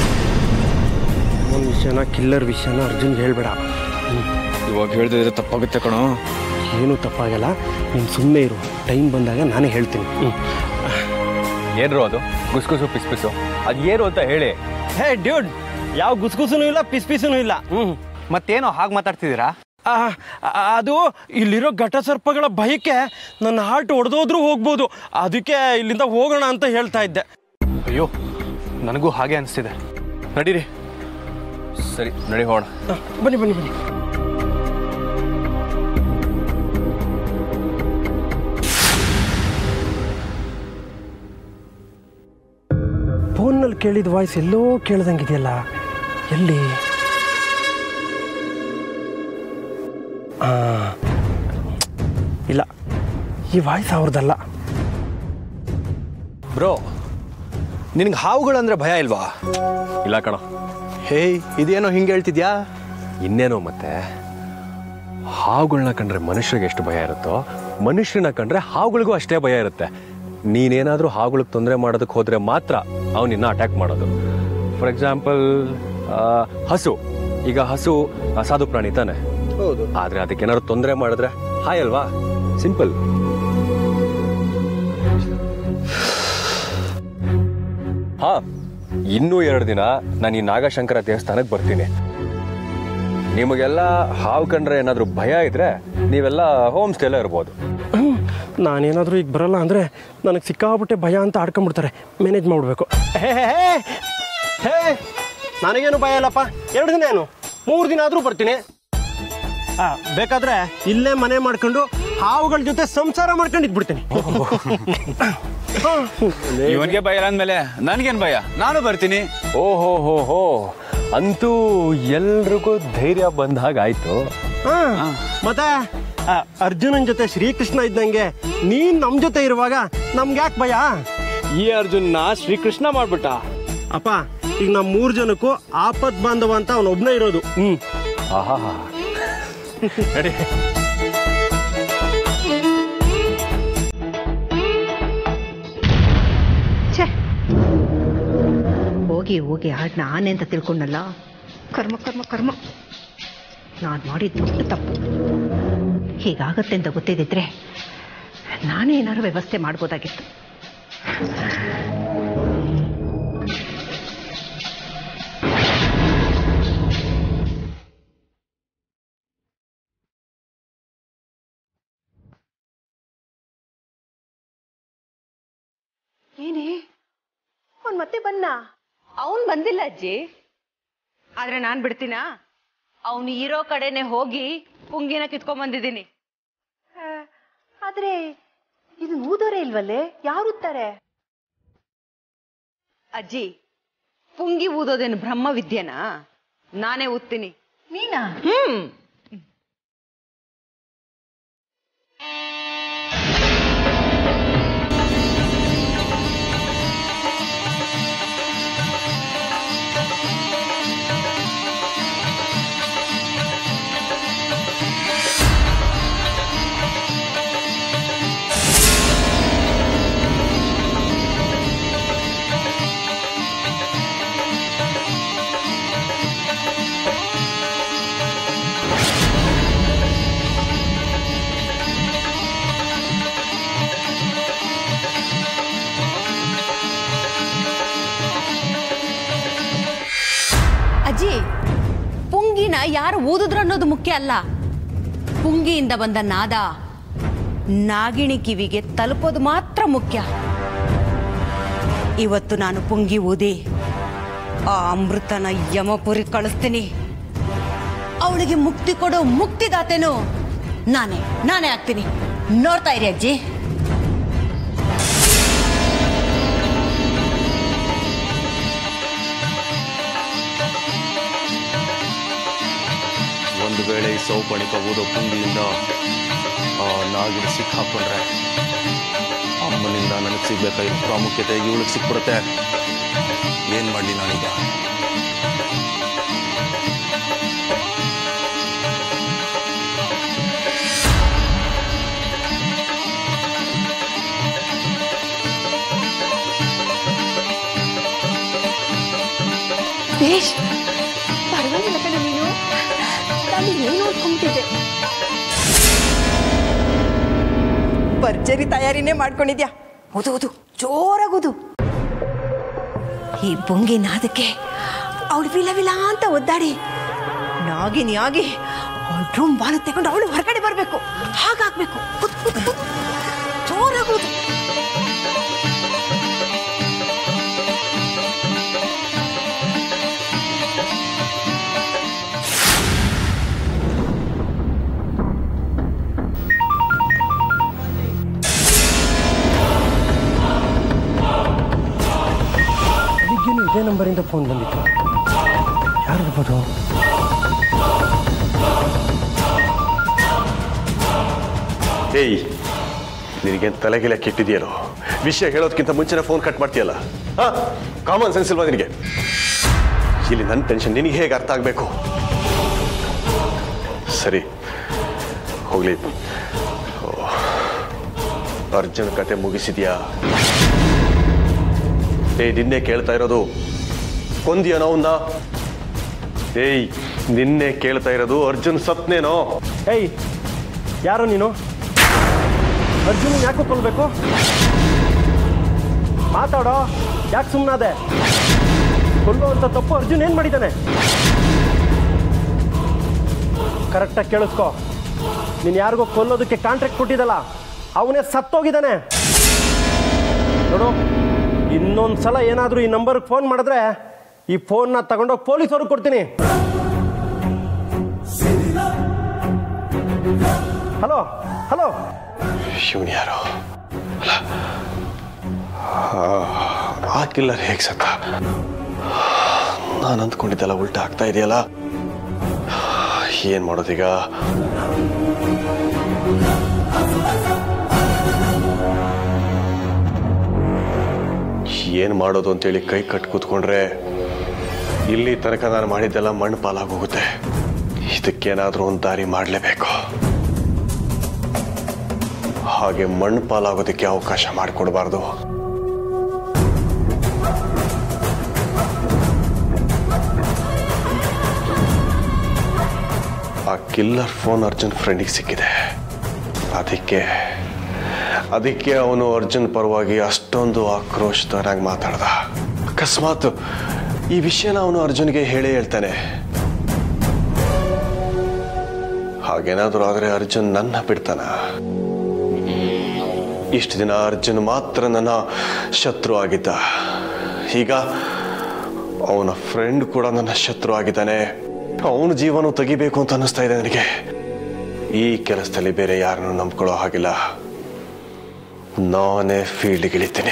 ಒಂದು ವಿಷಯನ, ಕಿಲ್ಲರ್ ವಿಷಯನ ಅರ್ಜುನ್ಗೆ ಹೇಳ್ಬೇಡ. ಇವಾಗ ಹೇಳ್ದಿದ್ರೆ ತಪ್ಪಾಗುತ್ತೆ ಕಣೋ. ಏನೂ ತಪ್ಪಾಗಲ್ಲ, ನೀನು ಸುಮ್ಮನೆ ಇರು. ಟೈಮ್ ಬಂದಾಗ ನಾನೇ ಹೇಳ್ತೀನಿ. ಹ್ಞೂ ಏನ್ರು ಅದು ಗುಸ್ಗುಸು ಪಿಸ್ ಪಿಸು? ಅದು ಏನು ಅಂತ ಹೇಳಿ. ಹೇ ಡ್ಯೂಡ್, ಯಾವ ಗುಸ್ಗುಸುನೂ ಇಲ್ಲ, ಪಿಸ್ ಪಿಸೂ ಇಲ್ಲ. ಹ್ಞೂ ಮತ್ತೇನೋ ಹಾಗೆ ಮಾತಾಡ್ತಿದ್ದೀರಾ? ಅದು ಇಲ್ಲಿರೋ ಘಟಸರ್ಪಗಳ ಭಯಕ್ಕೆ ನನ್ನ ಹಾರ್ಟ್ ಒಡೆದೋದ್ರೂ ಹೋಗ್ಬೋದು, ಅದಕ್ಕೆ ಇಲ್ಲಿಂದ ಹೋಗೋಣ ಅಂತ ಹೇಳ್ತಾ ಇದ್ದೆ. ಅಯ್ಯೋ, ನನಗೂ ಹಾಗೆ ಅನಿಸ್ತಿದೆ. ನಡೀರಿ. ಸರಿ, ನಡಿ ಹೋಗೋಣ. ಬನ್ನಿ ಬನ್ನಿ ಬನ್ನಿ. ಫೋನ್ನಲ್ಲಿ ಕೇಳಿದ ವಾಯ್ಸ್ ಎಲ್ಲೋ ಕೇಳ್ದಂಗಿದೆಯಲ್ಲ, ಎಲ್ಲಿ? ಇಲ್ಲ, ಈ ವಾಯ್ಸ್ ಅವ್ರದ್ದಲ್ಲ. ಬ್ರೋ, ನಿನಗೆ ಹಾವುಗಳಂದ್ರೆ ಭಯ ಇಲ್ವಾ? ಇಲ್ಲ ಕಣ. ಹೇಯ್, ಇದೇನೋ ಹಿಂಗೆ ಹೇಳ್ತಿದ್ಯಾ? ಇನ್ನೇನೋ ಮತ್ತೆ. ಹಾವುಗಳನ್ನ ಕಂಡ್ರೆ ಮನುಷ್ಯರಿಗೆ ಎಷ್ಟು ಭಯ ಇರುತ್ತೋ, ಮನುಷ್ಯರನ್ನ ಕಂಡ್ರೆ ಹಾವುಗಳಿಗೂ ಅಷ್ಟೇ ಭಯ ಇರುತ್ತೆ. ನೀನೇನಾದರೂ ಹಾವುಗಳಿಗೆ ತೊಂದರೆ ಮಾಡೋದಕ್ಕೆ ಹೋದರೆ ಮಾತ್ರ ಅವ್ನು ನಿನ್ನ ಅಟ್ಯಾಕ್ ಮಾಡೋದು. ಫಾರ್ ಎಕ್ಸಾಂಪಲ್, ಹಸು. ಈಗ ಹಸು ಸಾಧು ಪ್ರಾಣಿ ತಾನೆ? ಹೌದು. ಆದರೆ ಅದಕ್ಕೇನಾದ್ರು ತೊಂದರೆ ಮಾಡಿದ್ರೆ ಹಾಯ್ ಅಲ್ವಾ? ಸಿಂಪಲ್. ಹಾ, ಇನ್ನೂ ಎರಡು ದಿನ ನಾನು ಈ ನಾಗಶಂಕರ ದೇವಸ್ಥಾನಕ್ಕೆ ಬರ್ತೀನಿ. ನಿಮಗೆಲ್ಲ ಹಾವು ಕಂಡ್ರೆ ಏನಾದರೂ ಭಯ ಇದ್ರೆ ನೀವೆಲ್ಲ ಹೋಮ್ ಸ್ಟೇಲೇ ಇರ್ಬೋದು. ನಾನೇನಾದರೂ ಈಗ ಬರಲ್ಲ ಅಂದರೆ ನನಗೆ ಸಿಕ್ಕಾಬಿಟ್ಟೆ ಭಯ ಅಂತ ಆಡ್ಕೊಂಡ್ಬಿಡ್ತಾರೆ. ಮ್ಯಾನೇಜ್ ಮಾಡಬೇಕು. ಹೇ ಹೇ ಹೇ ನನಗೇನು ಭಯ ಇಲ್ಲಪ್ಪ. ಎರಡು ದಿನ ಏನು, ಮೂರು ದಿನ ಆದರೂ ಬರ್ತೀನಿ. ಹಾಂ, ಬೇಕಾದರೆ ಇಲ್ಲೇ ಮನೆ ಮಾಡ್ಕೊಂಡು ಹಾವುಗಳ ಜೊತೆ ಸಂಸಾರ ಮಾಡ್ಕೊಂಡಿದ್ಬಿಡ್ತೀನಿ. ಇವನ್ಗೆ ಭಯ ಅಂದ್ಮೇಲೆ ನನ್ಗೇನ್ ಭಯ, ನಾನು ಬರ್ತೀನಿ. ಓಹೋ ಹೋ ಹೋ ಅಂತೂ ಎಲ್ರಿಗೂ ಧೈರ್ಯ ಬಂದ ಹಾಗಾಯ್ತು. ಮತ್ತೆ ಅರ್ಜುನನ್ ಜೊತೆ ಶ್ರೀಕೃಷ್ಣ ಇದ್ದಂಗೆ ನೀನ್ ನಮ್ ಜೊತೆ ಇರುವಾಗ ನಮ್ಗೆ ಯಾಕೆ ಭಯ? ಈ ಅರ್ಜುನ್ನ ಶ್ರೀಕೃಷ್ಣ ಮಾಡ್ಬಿಟ್ಟ. ಅಪ್ಪ ಈಗ ನಮ್ ಮೂರ್ ಜನಕ್ಕೂ ಆಪತ್ ಬಾಂಧವ ಅಂತ ಅವನೊಬ್ನೇ ಇರೋದು. ಹ್ಮ್ ಆಹಾ ನಡಿ. ಹೋಗಿ ಹೋಗಿ ಹಾಡ್ ನಾನೇ ಅಂತ ತಿಳ್ಕೊಂಡಲ್ಲ. ಕರ್ಮ ಕರ್ಮ ಕರ್ಮ, ನಾನು ಮಾಡಿದ ದೊಡ್ಡ ತಪ್ಪು. ಹೀಗಾಗತ್ತೆ ಅಂತ ಗೊತ್ತಿದ್ದಿದ್ರೆ ನಾನೇ ಏನಾದ್ರು ವ್ಯವಸ್ಥೆ ಮಾಡ್ಬೋದಾಗಿತ್ತು. ಏನೇ ಅವನ್ ಮತ್ತೆ ಬನ್ನ? ಅವನ್ ಬಂದಿಲ್ಲ ಅಜ್ಜಿ, ಆದ್ರೆ ನಾನ್ ಬಿಡ್ತೀನಾ? ಅವನು ಇರೋ ಕಡೆನೆ ಹೋಗಿ ಪುಂಗಿನ ಕಿತ್ಕೊಂಡ್ ಬಂದಿದ್ದೀನಿ. ಆದ್ರೆ ಇದು ಊದೋರೆ ಇಲ್ವಲ್ಲೇ, ಯಾರು ಊದ್ತಾರೆ? ಅಜ್ಜಿ, ಪುಂಗಿ ಊದೋದೇನು ಬ್ರಹ್ಮ ವಿದ್ಯೆನಾ? ನಾನೇ ಊದ್ತೀನಿ. ನೀನಾ? ಹ್ಮ್. ಅಜ್ಜಿ, ಪುಂಗಿನ ಯಾರು ಊದಿದ್ರು ಅನ್ನೋದು ಮುಖ್ಯ ಅಲ್ಲ, ಪುಂಗಿಯಿಂದ ಬಂದ ನಾದ ನಾಗಿಣಿ ಕಿವಿಗೆ ತಲುಪೋದು ಮಾತ್ರ ಮುಖ್ಯ. ಇವತ್ತು ನಾನು ಪುಂಗಿ ಊದಿ ಆ ಅಮೃತನ ಯಮಪುರಿ ಕಳಿಸ್ತೀನಿ. ಅವಳಿಗೆ ಮುಕ್ತಿ ಕೊಡೋ ಮುಕ್ತಿದಾತೇನು ನಾನೇ ನಾನೇ ಆಗ್ತೀನಿ. ನೋಡ್ತಾ ಇರಿ ಅಜ್ಜಿ. ಒಂದು ವೇಳೆ ಈ ಸೌಪಣಿಕ ಊದೋ ಪುಂಗಿಯಿಂದ ಆ ನಾಗಿಣಿ ಸಿಕ್ಕಾಕೊಂಡ್ರೆ ಅಮ್ಮನಿಂದ ನನಗೆ ಸಿಗ್ಬೇಕಾಗಿರೋ ಪ್ರಾಮುಖ್ಯತೆ ಇವಳಿಗೆ ಸಿಕ್ಬಿಡುತ್ತೆ. ಏನ್ ಮಾಡಲಿ ನಾನೀಗ? ಬೇಷ್, ಪರವಾಗಿಲ್ಲ ಕಣ ನೀನು. ನಾನು ಏನು ನೋಡ್ಕೊಂಬಿಟ್ಟಿದ್ದೆ. ಭರ್ಜರಿ ತಯಾರಿನೇ ಮಾಡ್ಕೊಂಡಿದ್ಯಾ. ಓದು ಓದು, ಜೋರಾಗುದು. ಈ ಪುಂಗಿ ನಾದಕ್ಕೆ ಅವಳು ವಿಲ ವಿಲ ಅಂತ ಒದ್ದಾಡಿ ನಾಗಿನಿ ಆಗಿ ಅವಳು ಡ್ರಮ್ ಬಾಲು ತಗೊಂಡು ಅವಳು ಹೊರಗಡೆ ಬರಬೇಕು. ಹಾಗಾಗ್ಬೇಕು. ಜೋರಾಗುದು. ಇದೇ ನಂಬರಿಂದ ಫೋನ್ ಬಂದಿತ್ತು. ಯಾರಿರ್ಬೋದು? ಏಯ್, ನಿನಗೇನು ತಲೆಗಿಲೆ ಕೆಟ್ಟಿದೆಯಲ್ಲೋ? ವಿಷಯ ಹೇಳೋದಕ್ಕಿಂತ ಮುಂಚೆನೇ ಫೋನ್ ಕಟ್ ಮಾಡ್ತೀಯಲ್ಲ? ಹಾ, ಕಾಮನ್ ಸೆನ್ಸ್ ಇಲ್ವಾ ನಿನಗೆ? ಇಲ್ಲಿ ನನ್ನ ಟೆನ್ಷನ್ ನಿನಗೆ ಹೇಗೆ ಅರ್ಥ ಆಗಬೇಕು? ಸರಿ ಹೋಗ್ಲಿ. ಅರ್ಜುನ್ ಕತೆ ಮುಗಿಸಿದ್ಯಾ? ಏಯ್, ನಿನ್ನೆ ಕೇಳ್ತಾ ಇರೋದು ಕೊಂದಿಯನೋ ಅವನ್ನ? ಏಯ್, ನಿನ್ನೆ ಕೇಳ್ತಾ ಇರೋದು ಅರ್ಜುನ್ ಸತ್ನೇನೋ? ಏಯ್, ಯಾರು ನೀನು? ಅರ್ಜುನ್ ಯಾಕೋ ಕೊಲ್ಬೇಕು? ಮಾತಾಡೋ, ಯಾಕೆ ಸುಮ್ಮನಾದೆ? ಕೊಲ್ಲುವಂತ ತಪ್ಪು ಅರ್ಜುನ್ ಏನ್ ಮಾಡಿದ್ದಾನೆ? ಕರೆಕ್ಟಾಗಿ ಕೇಳಿಸ್ಕೊ. ನೀನು ಯಾರಿಗೋ ಕೊಲ್ಲೋದಕ್ಕೆ ಕಾಂಟ್ರಾಕ್ಟ್ ಕೊಟ್ಟಿದ್ದಲ್ಲ, ಅವನೇ ಸತ್ತೋಗಿದ್ದಾನೆ. ನೋಡು, ಇನ್ನೊಂದ್ಸಲ ಏನಾದರೂ ಈ ನಂಬರ್ಗೆ ಫೋನ್ ಮಾಡಿದ್ರೆ ಈ ಫೋನ್ನ ತಗೊಂಡೋಗಿ ಪೊಲೀಸವ್ರಿಗೆ ಕೊಡ್ತೀನಿ. ಹಲೋ ಹಲೋ ಶಿವನ್ ಯಾರು ಅಲ್ಲ ಆ ಕಿಲ್ಲರ್ ಹೇಗೆ ಸತ್ತ? ನಾನು ಅಂದ್ಕೊಂಡಿದ್ದೆಲ್ಲ ಉಲ್ಟಾ ಆಗ್ತಾ ಇದೆಯಲ್ಲ, ಏನ್ ಮಾಡೋದೀಗ? ಏನ್ ಮಾಡೋದು ಅಂತೇಳಿ ಕೈ ಕಟ್ ಕೂತ್ಕೊಂಡ್ರೆ ಇಲ್ಲಿ ತನಕ ನಾನು ಮಾಡಿದ್ದೆಲ್ಲ ಮಣ್ಣು ಪಾಲಾಗೋಗುತ್ತೆ. ಇದಕ್ಕೇನಾದ್ರೂ ಒಂದು ದಾರಿ ಮಾಡಲೇಬೇಕು. ಹಾಗೆ ಮಣ್ಣು ಪಾಲಾಗೋದಕ್ಕೆ ಅವಕಾಶ ಮಾಡಿಕೊಡ್ಬಾರ್ದು. ಆ ಕಿಲ್ಲರ್ ಫೋನ್ ಅರ್ಜುನ್ ಫ್ರೆಂಡಿಗೆ ಸಿಕ್ಕಿದೆ. ಅದಕ್ಕೆ ಅದಕ್ಕೆ ಅವನು ಅರ್ಜುನ್ ಪರವಾಗಿ ಅಷ್ಟೊಂದು ಆಕ್ರೋಶದನಾಗಿ ಮಾತಾಡ್ದ. ಅಕಸ್ಮಾತ್ ಈ ವಿಷಯನ ಅವನು ಅರ್ಜುನ್ಗೆ ಹೇಳೇ ಹೇಳ್ತಾನೆ. ಹಾಗೇನಾದ್ರೂ ಆದ್ರೆ ಅರ್ಜುನ್ ನನ್ನ ಬಿಡ್ತಾನ? ಇಷ್ಟು ದಿನ ಅರ್ಜುನ್ ಮಾತ್ರ ನನ್ನ ಶತ್ರು ಆಗಿದ್ದ. ಈಗ ಅವನ ಫ್ರೆಂಡ್ ಕೂಡ ನನ್ನ ಶತ್ರು ಆಗಿದ್ದಾನೆ. ಅವನ ಜೀವನ ತೆಗಿಬೇಕು ಅಂತ ಅನ್ನಿಸ್ತಾ ಇದೆ ನನಗೆ. ಈ ಕೆಲಸದಲ್ಲಿ ಬೇರೆ ಯಾರನ್ನು ನಂಬ್ಕೊಳ್ಳೋ ಹಾಗಿಲ್ಲ. ನಾನೇ ಫೀಲ್ಡ್ಗೆ ಇಳಿತೀನಿ.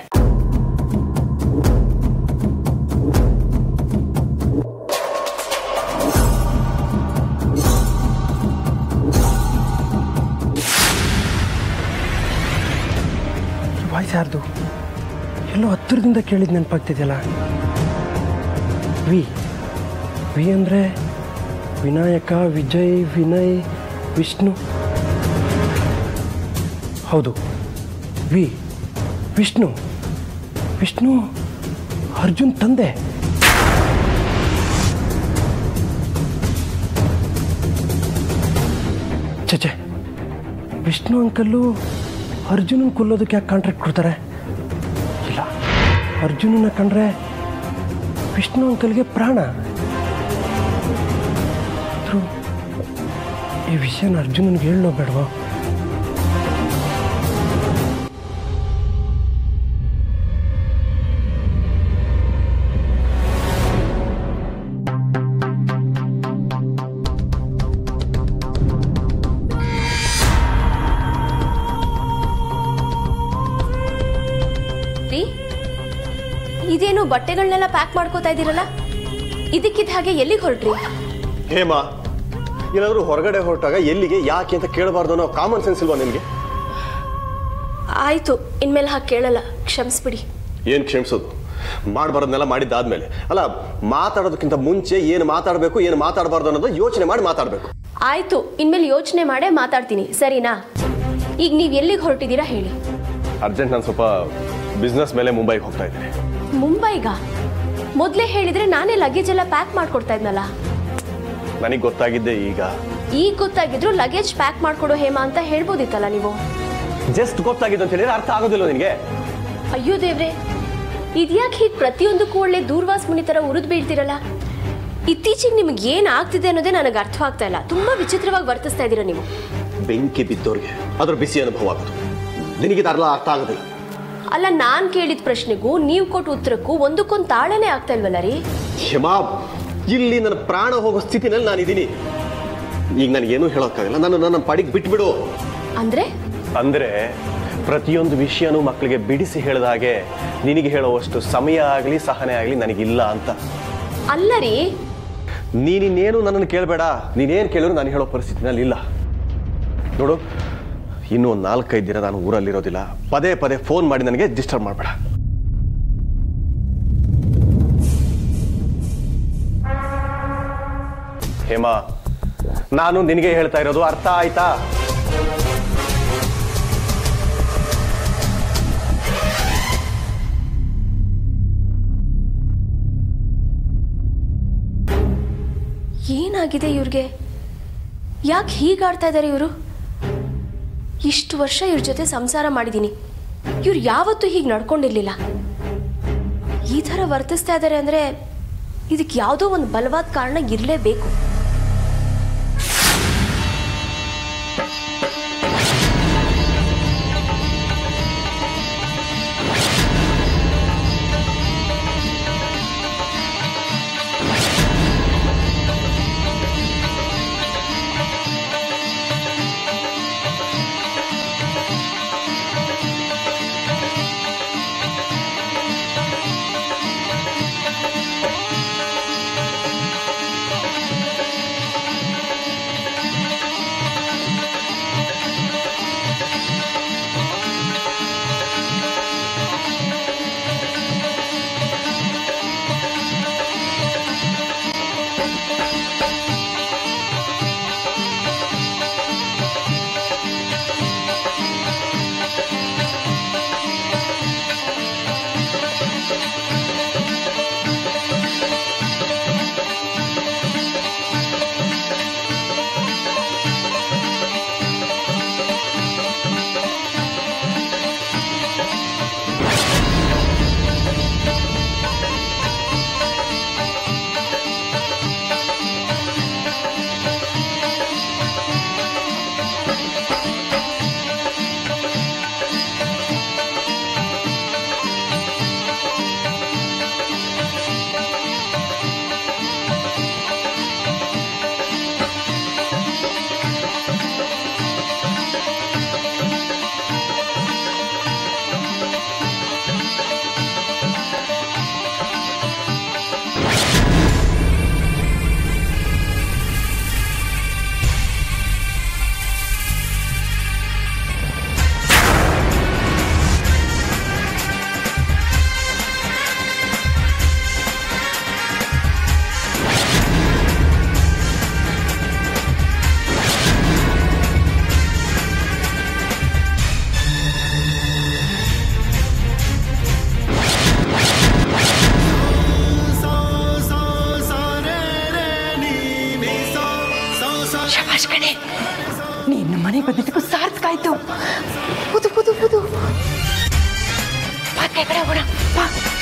ವಾಯ್ಸ್ ಯಾರ್ದು? ಎಲ್ಲೋ ಹತ್ತಿರದಿಂದ ಕೇಳಿದ ನೆನಪಾಗ್ತಿದೆಯಲ್ಲ. ವಿ ವಿ ಅಂದರೆ ವಿನಾಯಕ, ವಿಜಯ್, ವಿನಯ್, ವಿಷ್ಣು. ಹೌದು, ವಿ ವಿಷ್ಣು. ವಿಷ್ಣು ಅರ್ಜುನ್ ತಂದೆ. ಚಚೆ, ವಿಷ್ಣು ಅಂಕಲ್ಲು ಅರ್ಜುನನ್ ಕೊಲ್ಲೋದಕ್ಕೆ ಯಾಕೆ ಕಾಂಟ್ರಾಕ್ಟ್ ಕೊಡ್ತಾರೆ? ಇಲ್ಲ, ಅರ್ಜುನನ್ನ ಕಂಡ್ರೆ ವಿಷ್ಣು ಅಂಕಲ್ಗೆ ಪ್ರಾಣ. ಈ ವಿಷಯನ ಅರ್ಜುನನ್ಗೆ ಹೇಳೋ ಬೇಡವಾ? ಇದೇನು ಬಟ್ಟೆಗಳನ್ನೆಲ್ಲ ಪ್ಯಾಕ್ ಮಾಡ್ಕೋತಾ ಇದ್ದೀರಲ್ಲ, ಇದಕ್ಕಿದ್ದ ಹಾಗೆ ಎಲ್ಲಿಗೆ ಹೊರಟ್ರಿ? ಹೇಮಾ, ಏನಾದರೂ ಹೊರಗಡೆ ಹೊರಟಾಗ ಎಲ್ಲಿಗೆ, ಯಾಕೆ ಅಂತ ಕೇಳಬಾರ್ದು ಅನ್ನೋ ಕಾಮನ್ ಸೆನ್ಸ್ ಇಲ್ವಾ ನಿಮಗೆ? ಆಯ್ತು, ಇನ್ಮೇಲೆ ಹಾಗೆ ಕೇಳಲ್ಲ, ಕ್ಷಮಿಸ್ಬಿಡಿ. ಏನು ಕ್ಷಮಿಸೋದು? ಮಾಡಬಾರ್ದನ್ನೆಲ್ಲ ಮಾಡಿದ್ದಾದ್ಮೇಲೆ ಅಲ್ಲ, ಮಾತಾಡೋದಕ್ಕಿಂತ ಮುಂಚೆ ಏನು ಮಾತಾಡಬೇಕು ಏನು ಮಾತಾಡಬಾರ್ದು ಅನ್ನೋದು ಯೋಚನೆ ಮಾಡಿ ಮಾತಾಡಬೇಕು. ಆಯ್ತು, ಇನ್ಮೇಲೆ ಯೋಚನೆ ಮಾಡೇ ಮಾತಾಡ್ತೀನಿ, ಸರಿನಾ? ಈಗ ನೀವು ಎಲ್ಲಿಗೆ ಹೊರಟಿದ್ದೀರಾ ಹೇಳಿ. ಅರ್ಜೆಂಟ್, ನಾನು ಸ್ವಲ್ಪ ಬಿಸ್ನೆಸ್ ಮೇಲೆ ಮುಂಬೈಗೆ ಹೋಗ್ತಾ ಇದ್ದೀನಿ. ಮುಂಬೈಗ? ಮೊದಲೇ ಹೇಳಿದ್ರೆ ನಾನೇ ಲಗೇಜ್ ಎಲ್ಲ ಪ್ಯಾಕ್ ಮಾಡ್ಕೊಡ್ತಾ ಇದ್ನಲ್ಲ. ನನಗೆ ಗೊತ್ತಾಗಿದ್ದೆ ಈಗ. ಈಗ ಗೊತ್ತಾಗಿದ್ರು ಲಗೇಜ್ ಪ್ಯಾಕ್ ಮಾಡ್ಕೊಡೋ ಹೇಮಾ ಅಂತ ಹೇಳ್ಬೋದಿತ್ತಲ್ಲ ನೀವು. ಜಸ್ಟ್ ಗೊತ್ತಾಗಿದ್ದು ಅಂತ ಹೇಳಿದ್ರೆ ಅರ್ಥ ಆಗೋದಿಲ್ಲ ನಿನಗೆ? ಅಯ್ಯೋ ದೇವ್ರೆ, ಇದ್ಯಾಕೆ ಹೀಗೆ ಪ್ರತಿಯೊಂದಕ್ಕೂ ಒಳ್ಳೆ ದೂರ್ವಾಸ್ ಮುನಿ ತರ ಉರಿದು ಬೀಳ್ತಿರಲ್ಲ? ಇತ್ತೀಚೆಗೆ ನಿಮ್ಗೆ ಏನ್ ಆಗ್ತಿದೆ ಅನ್ನೋದೇ ನನಗೆ ಅರ್ಥವಾಗ್ತಾ ಇಲ್ಲ. ತುಂಬಾ ವಿಚಿತ್ರವಾಗಿ ವರ್ತಿಸ್ತಾ ಇದ್ದೀರಾ ನೀವು. ಬೆಂಕಿ ಬಿದ್ದೋರ್ಗೆ ಅದ್ರ ಬಿಸಿ ಅನುಭವ ಆಗೋದು, ನಿನಗೆ ಅರ್ಥ ಅರ್ಥ ಆಗೋದಿಲ್ಲ. ಅಲ್ಲ, ನಾನ್ ಕೇಳಿದ ಪ್ರಶ್ನೆಗೂ ನೀವು ಕೊಟ್ಟ ಉತ್ತರಕ್ಕೂ ಒಂದಕ್ಕೊಂದು ತಾಳನೆ ಆಗ್ತಾ ಇಲ್ವಲ್ಲ ರೀ? ಹೇಮಾ, ಇಲ್ಲಿ ನನ್ನ ಪ್ರಾಣ ಹೋಗೋ ಸ್ಥಿತಿನಲ್ಲಿ ನಾನಿದ್ದೀನಿ. ಈಗ ನನಗೇನು ಹೇಳೋಕ್ಕಾಗಲ್ಲ, ನಾನು ನನ್ನ ಪಾಡಿಗೆ ಬಿಟ್ಬಿಡು. ಅಂದ್ರೆ ಅಂದ್ರೆ ಪ್ರತಿಯೊಂದು ವಿಷಯನೂ ಮಕ್ಕಳಿಗೆ ಬಿಡಿಸಿ ಹೇಳಿದ ಹಾಗೆ ನಿನಗೆ ಹೇಳುವಷ್ಟು ಸಮಯ ಆಗಲಿ ಸಹನೆ ಆಗಲಿ ನನಗಿಲ್ಲ ಅಂತ. ಅಲ್ಲ ರೀ, ನೀನಿನ್ನೇನು ನನ್ನನ್ನು ಕೇಳಬೇಡ. ನೀನೇನು ಕೇಳಿದ್ರು ನಾನು ಹೇಳೋ ಪರಿಸ್ಥಿತಿನಲ್ಲಿ ಇಲ್ಲ. ನೋಡು, ಇನ್ನೂ ಒಂದು ನಾಲ್ಕೈದು ದಿನ ನಾನು ಊರಲ್ಲಿರೋದಿಲ್ಲ. ಪದೇ ಪದೇ ಫೋನ್ ಮಾಡಿ ನನಗೆ ಡಿಸ್ಟರ್ಬ್ ಮಾಡಬೇಡ. ಹೇಮಾ, ನಾನು ನಿನಗೆ ಹೇಳ್ತಾ ಇರೋದು ಅರ್ಥ ಆಯ್ತಾ? ಏನಾಗಿದೆ ಇವ್ರಿಗೆ? ಯಾಕೆ ಹೀಗಾಡ್ತಾ ಇದ್ದಾರೆ ಇವರು? ಇಷ್ಟು ವರ್ಷ ಇವ್ರ ಜೊತೆ ಸಂಸಾರ ಮಾಡಿದ್ದೀನಿ, ಇವ್ರು ಯಾವತ್ತೂ ಹೀಗೆ ನಡ್ಕೊಂಡಿರ್ಲಿಲ್ಲ. ಈ ಥರ ವರ್ತಿಸ್ತಾ ಇದ್ದಾರೆ ಅಂದರೆ ಇದಕ್ಕೆ ಯಾವುದೋ ಒಂದು ಬಲವಾದ ಕಾರಣ ಇರಲೇಬೇಕು. ಕಣೆ ನೀನು ಮನೆ ಬಂದಿದ್ದಕ್ಕೂ ಸಾರ್ಥಕ ಆಯ್ತು. ಪುದು ಪುದು ಪುದು ಬಾ ಕೈ ಕಡೆ ಹೋಗೋಣ ಬಾ.